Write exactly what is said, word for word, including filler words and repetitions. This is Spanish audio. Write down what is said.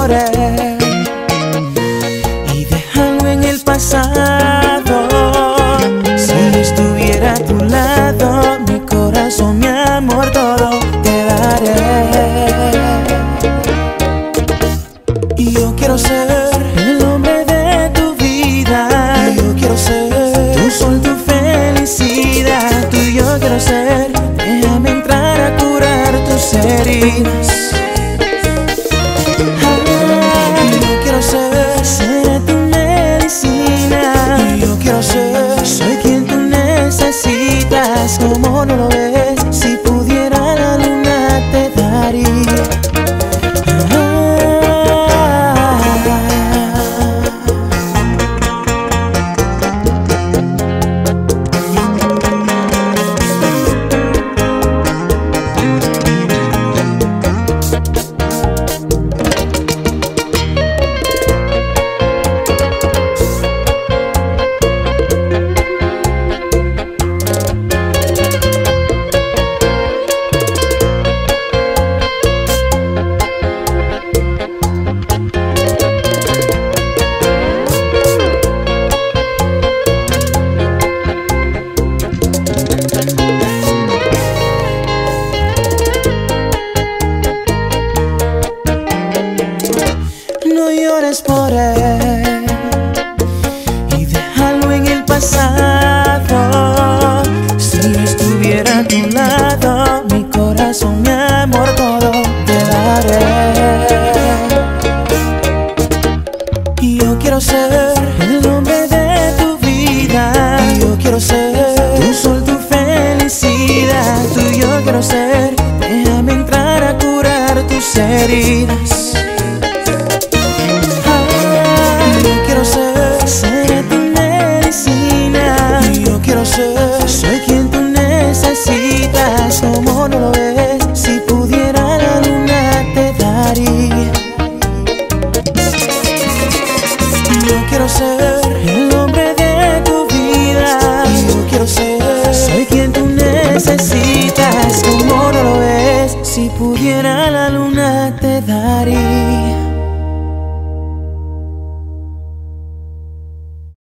por él y dejarlo en el pasado. Si yo estuviera a tu lado, mi corazón, mi amor, todo te daré. Y yo quiero ser el hombre de tu vida. Yo quiero ser tu sol, tu felicidad. Tú y yo quiero ser. Déjame entrar a curar tus heridas. Yo quiero ser, ser tu medicina. Yo quiero ser, soy quien tú necesitas. Como no lo ves, si pudiera la luna te daría. No llores por él y déjalo en el pasado. Si yo estuviera a tu lado, mi corazón, mi amor, todo te daré. Y yo quiero ser el hombre de tu vida. Yo quiero ser tu sol, tu felicidad. Tú y yo quiero ser. Déjame entrar a curar tus heridas. Soy quien tú necesitas. Como no lo ves, si pudiera la luna te daría. Yo quiero ser el hombre de tu vida. Yo quiero ser, soy quien tú necesitas. Como no lo ves, si pudiera la luna te daría.